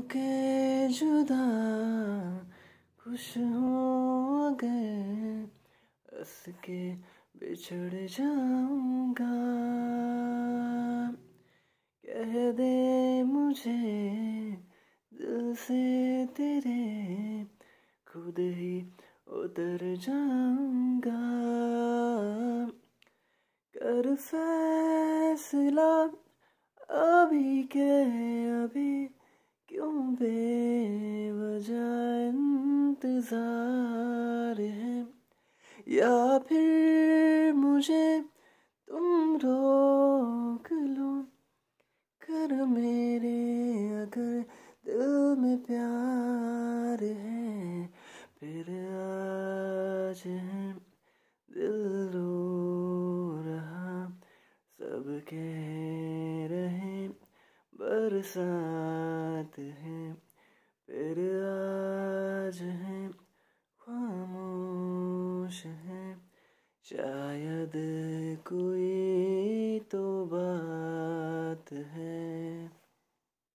के जुदा खुश हूँ अगर हंस के बिछड़ जाऊंगा। कह दे मुझे दिल से तेरे खुद ही उतर जाऊंगा। कर फैसला अभी के अभी, क्यों बेवजह इंतजार है। या फिर मुझे तुम रोक लो, कर मेरे अगर दिल में प्यार है। फिर आज है दिल रो रहा, सब कह रहे बरसात है। फिर आज है खामोश है, शायद कोई